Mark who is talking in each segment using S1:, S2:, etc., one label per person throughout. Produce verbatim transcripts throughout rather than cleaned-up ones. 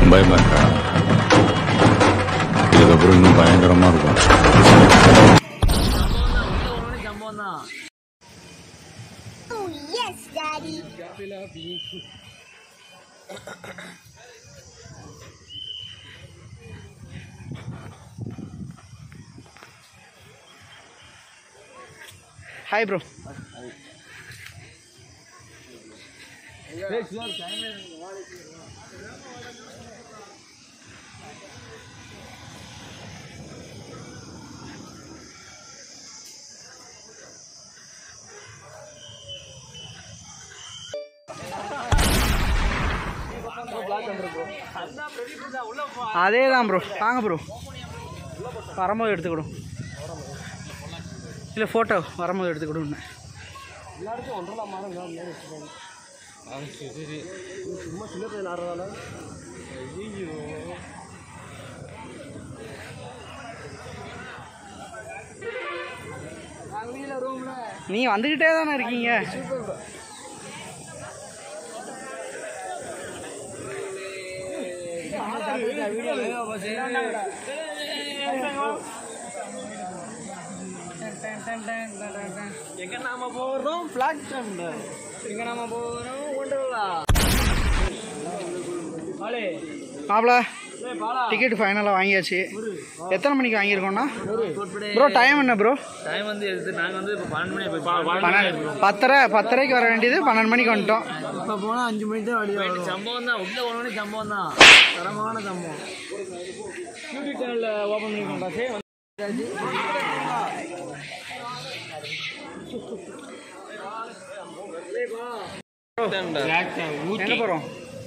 S1: பயமா இருக்கா? இதுக்கப்புறம் இன்னும் பயங்கரமா இருக்கும்.
S2: Hi bro. அதே தான் ப்ரோ. வாங்க ப்ரோ, வரும்போது எடுத்துக்கிடும். இல்லை ஃபோட்டோ வரும்போது எடுத்துக்கிடும். எல்லாருக்கும் ஒன்றரை மாதம் சும்மா சின்ன பையன் ஆடுறதால நீ வந்துக்கிட்டே தானே இருக்கீங்க. எங்க நாம போறோம் பிளாக் தண்டர், எங்க நாம போறோம் ஒண்டர்லா. மாப்ள டிக்கெட் ஃபைனலாக வாங்கியாச்சு. எத்தனை மணிக்கு வாங்கியிருக்கோம்னா ப்ரோ? டைம் என்ன ப்ரோ?
S3: டைம் வந்து நாங்கள் வந்து இப்போ பன்னெண்டு மணி
S2: பத்தரை பத்தரைக்கு வர வேண்டியது பன்னெண்டு மணிக்கு வந்துட்டோம்.
S3: இப்போ போனால் அஞ்சு மணிக்கு தான் வழி. சம்பவம் தான் உள்ள ஒரு மணி சம்பவம் தான், தரமான சம்பவம். யூடியூப் சேனலில் ஓப்பன் பண்ணிக்கோங்க.
S2: எங்கே போகிறோம்?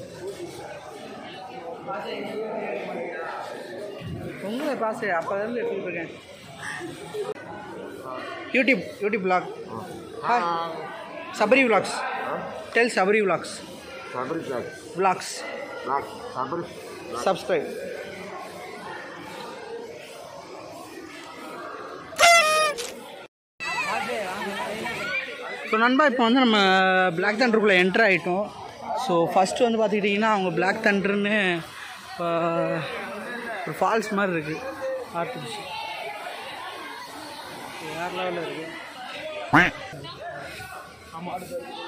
S2: உங்களை பாசு அப்போலேருந்து எடுத்துக்கிட்டு இருக்கேன். YouTube YouTube vlog. Hi Sabari vlogs. Tell Sabari vlogs.
S1: Sabari
S2: vlogs.
S1: Sabari
S2: subscribe. So நண்பா, இப்போ வந்து நம்ம பிளாக் தண்டருக்குள்ளே என்ட்ரு ஆகிட்டோம். ஸோ ஃபஸ்ட்டு வந்து பார்த்துக்கிட்டிங்கன்னா அவங்க பிளாக் தண்டர்னு ஒரு ஃபால்ஸ் மாதிரி இருக்குது, ஆர்டிஃபிஷியல் வேறு லெவலில் இருக்குது. ஆமாம்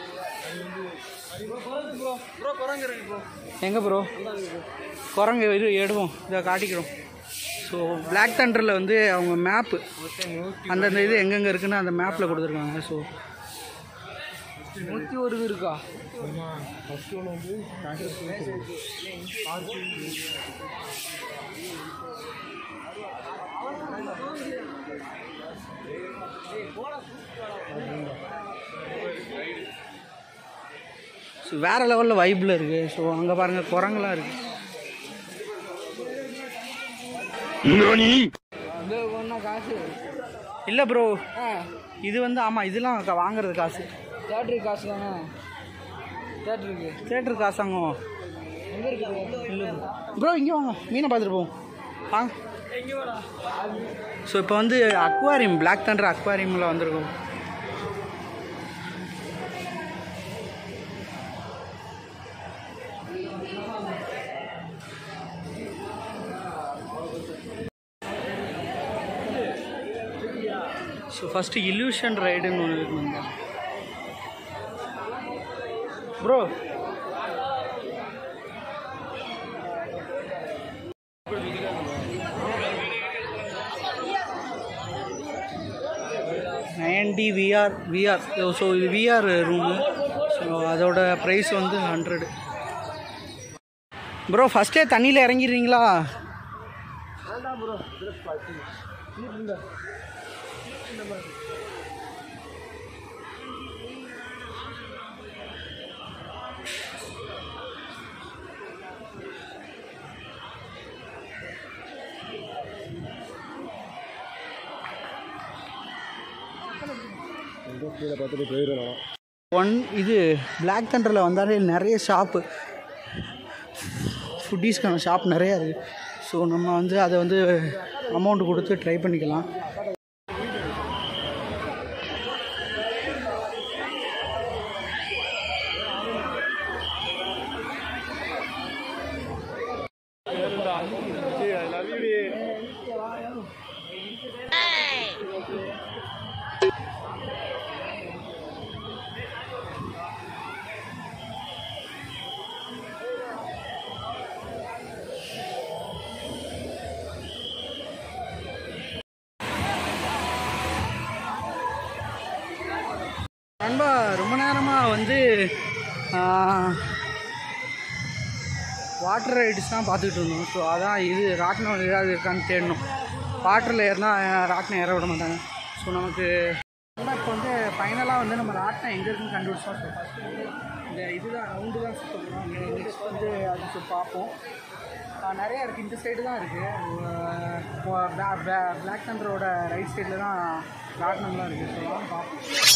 S2: ப்ரோ, குரங்கு இருக்கு ப்ரோ. எங்கே ப்ரோ குரங்கு? இது எடுவோம், இதை காட்டிக்கிறோம். ஸோ பிளாக் தண்டரில் வந்து அவங்க மேப்பு அந்தந்த இது எங்கெங்கே இருக்குன்னு அந்த மேப்பில் கொடுத்துருக்காங்க. ஸோ நூற்றி ஒரு இது இருக்கா? ஃபஸ்ட்டு ஒன்று வந்து ஸோ வேறு லெவலில் வைப்பில் இருக்குது. ஸோ அங்கே பாருங்கள் குரங்கெல்லாம் இருக்குது. ஒன்றா காசு இல்லை ப்ரோ, இது வந்து ஆமாம் இதெல்லாம் வாங்குறது காசு. தேட்டருக்கு காசு தானே? தேட்டருக்கு தேட்டருக்கு காசு வாங்குவோம். எங்கே இருக்குது? இல்லை ப்ரோ, இங்கே வாங்க, மீனை பார்த்துட்டு போவோம் வாங்க. ஸோ இப்போ வந்து அக்வாரியம், பிளாக் தண்டர் அக்வாரியமில் வந்திருக்கோம். ஸோ ஃபஸ்ட்டு இல்யூஷன் ரைடுன்னு ஒன்று இருக்குங்க bro. Ninety VR VR so இது விஆர் ரூமு. ஸோ அதோட ப்ரைஸ் வந்து ஹண்ட்ரடு. ப்ரோ ஃபஸ்ட்டே தண்ணியில் இறங்கிடுறீங்களா? ப்ரோ ஒன் இது பிளாக் தண்டரில் வந்தாலே நிறைய ஷாப்பு, ஃபுட்டீஸ்க்கான ஷாப் நிறையா இருக்குது. ஸோ நம்ம வந்து அதை வந்து அமௌண்ட் கொடுத்து ட்ரை பண்ணிக்கலாம். நண்பா ரொம்ப நேரமாக வந்து வாட்டர் ரைட்ஸ் தான் பார்த்துக்கிட்டு இருந்தோம். ஸோ அதான் இது ராட்டினம் ஏதாவது இருக்கான்னு தேடணும். வாட்டரில் ஏறினா ராட்டினம் ஏற விட மாட்டாங்க. ஸோ நமக்கு இப்போ வந்து ஃபைனலாக வந்து நம்ம ராட்டினம் எங்கே இருக்குன்னு கண்டுபிடிச்சோம். ஸோ ஃபஸ்ட்டு இந்த இதுதான் ரவுண்டு தான் சுற்ற போகிறோம். நெக்ஸ்ட் வந்து அது ஸோ பார்ப்போம். நிறையா இருக்குது. இந்த சைடு தான் இருக்குது. பிளாக் தண்டரோட ரைட் சைடில் தான் ராட்டினம்லாம் இருக்குது. ஸோ தான் பார்ப்போம்.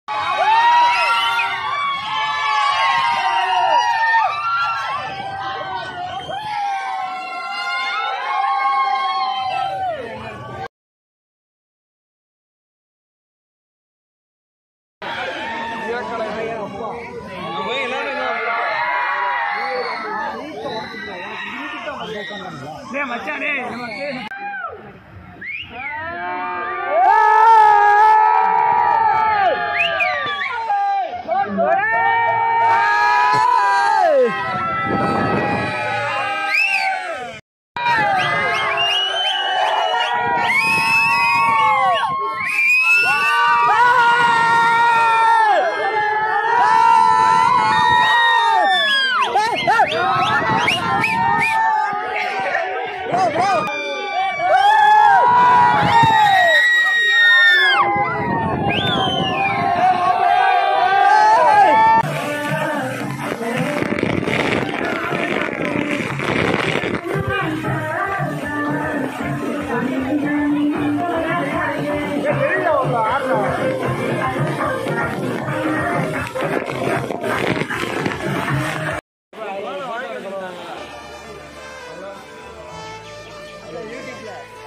S2: மச்சானே நமக்கு யூடியூப்ல